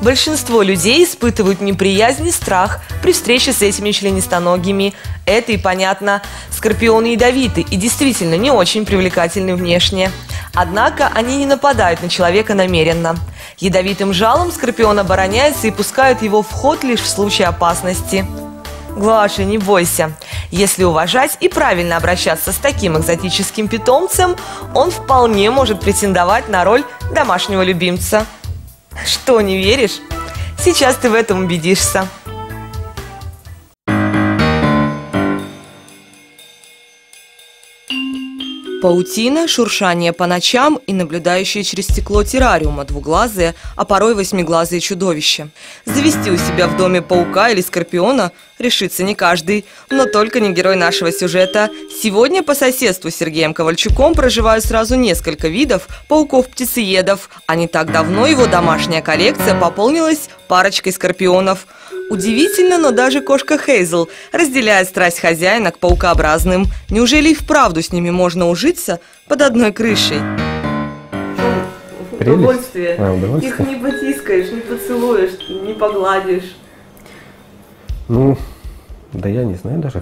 Большинство людей испытывают неприязнь и страх при встрече с этими членистоногими. Это и понятно. Скорпионы ядовиты и действительно не очень привлекательны внешне. Однако они не нападают на человека намеренно. Ядовитым жалом скорпион обороняется и пускает его в ход лишь в случае опасности. Глаша, не бойся. Если уважать и правильно обращаться с таким экзотическим питомцем, он вполне может претендовать на роль домашнего любимца. Что, не веришь? Сейчас ты в этом убедишься. Паутина, шуршание по ночам и наблюдающие через стекло террариума двуглазые, а порой восьмиглазые чудовища. Завести у себя в доме паука или скорпиона решится не каждый, но только не герой нашего сюжета. Сегодня по соседству с Сергеем Ковальчуком проживают сразу несколько видов пауков-птицеедов, а не так давно его домашняя коллекция пополнилась парочкой скорпионов. Удивительно, но даже кошка Хейзл разделяет страсть хозяина к паукообразным. Неужели и вправду с ними можно ужиться под одной крышей? Удовольствие. Удовольствие. Их не потискаешь, не поцелуешь, не погладишь. Ну, да я не знаю даже.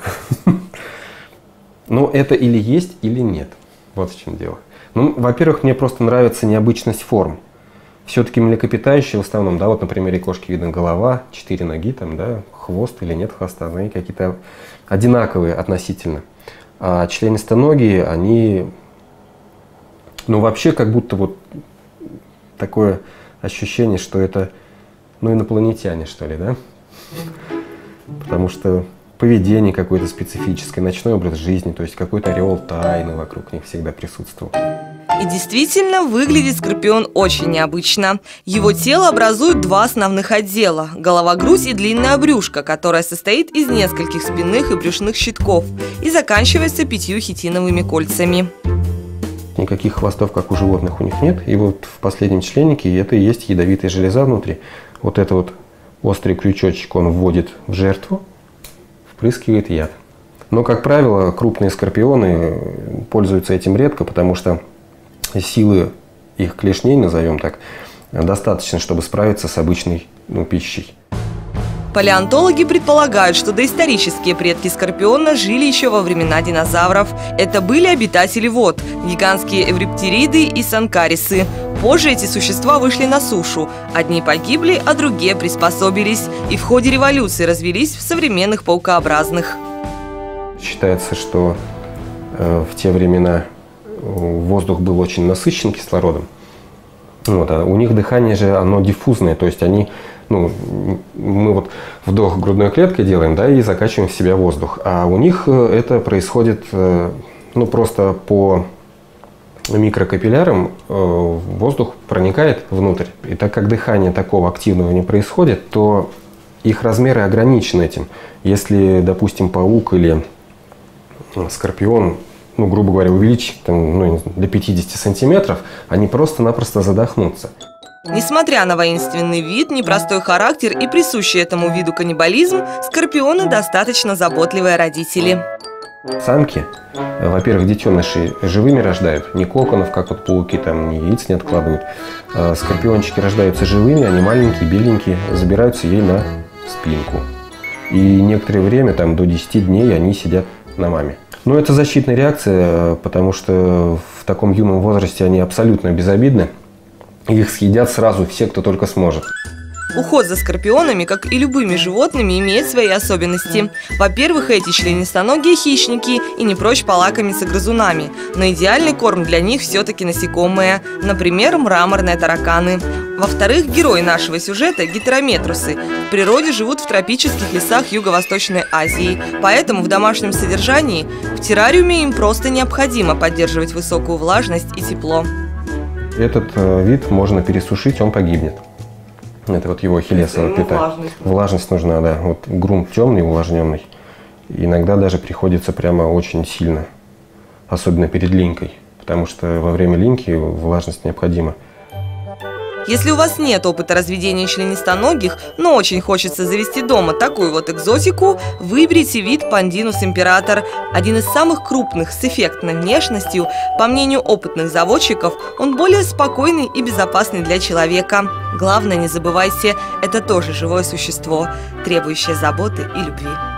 Но это или есть, или нет. Вот в чем дело. Ну, во-первых, мне просто нравится необычность форм. Все-таки млекопитающие в основном, да, вот на примере кошки видно голова, 4 ноги, там, да, хвост или нет хвоста, они какие-то одинаковые относительно. А членистоногие, они, ну, вообще как будто вот такое ощущение, что это, ну, инопланетяне, что ли, да? Потому что поведение какое-то специфическое, ночной образ жизни, то есть какой-то ореол тайны вокруг них всегда присутствовал. И действительно, выглядит скорпион очень необычно. Его тело образует два основных отдела – голова-грудь и длинное брюшко, которое состоит из нескольких спинных и брюшных щитков и заканчивается 5 хитиновыми кольцами. Никаких хвостов, как у животных, у них нет. И вот в последнем членнике это и есть ядовитая железа внутри. Вот это вот острый крючочек он вводит в жертву, впрыскивает яд. Но, как правило, крупные скорпионы пользуются этим редко, потому что силы их клешней, назовем так, достаточно, чтобы справиться с обычной пищей. Палеонтологи предполагают, что доисторические предки скорпиона жили еще во времена динозавров. Это были обитатели вод – гигантские эвриптериды и санкарисы. Позже эти существа вышли на сушу. Одни погибли, а другие приспособились. И в ходе революции развелись в современных паукообразных. Считается, что в те времена воздух был очень насыщен кислородом. Вот, а у них дыхание же, оно диффузное, то есть они, мы вот вдох грудной клеткой делаем, да, и закачиваем в себя воздух. А у них это происходит, просто по микрокапиллярам воздух проникает внутрь. И так как дыхание такого активного не происходит, то их размеры ограничены этим. Если, допустим, паук или скорпион, грубо говоря, увеличить до 50 сантиметров, они просто-напросто задохнутся. Несмотря на воинственный вид, непростой характер и присущий этому виду каннибализм, скорпионы достаточно заботливые родители. Самки, во-первых, детеныши живыми рождают, не коконов, как вот пауки, там, ни яиц не откладывают. Скорпиончики рождаются живыми, они маленькие, беленькие, забираются ей на спинку. И некоторое время, до 10 дней, они сидят на маме. Но это защитная реакция, потому что в таком юном возрасте они абсолютно безобидны. Их съедят сразу все, кто только сможет. Уход за скорпионами, как и любыми животными, имеет свои особенности. Во-первых, эти членистоногие хищники и не прочь полакомиться грызунами. Но идеальный корм для них все-таки насекомые, например, мраморные тараканы. Во-вторых, герои нашего сюжета – гетерометрусы. В природе живут в тропических лесах Юго-Восточной Азии. Поэтому в домашнем содержании в террариуме им просто необходимо поддерживать высокую влажность и тепло. Этот вид можно пересушить, он погибнет. Это вот его ахиллесова пята. Влажность нужна, да. Вот грунт темный, увлажненный. Иногда даже приходится прямо очень сильно. Особенно перед линькой. Потому что во время линьки влажность необходима. Если у вас нет опыта разведения членистоногих, но очень хочется завести дома такую вот экзотику, выберите вид Pandinus imperator. Один из самых крупных с эффектной внешностью. По мнению опытных заводчиков, он более спокойный и безопасный для человека. Главное, не забывайте, это тоже живое существо, требующее заботы и любви.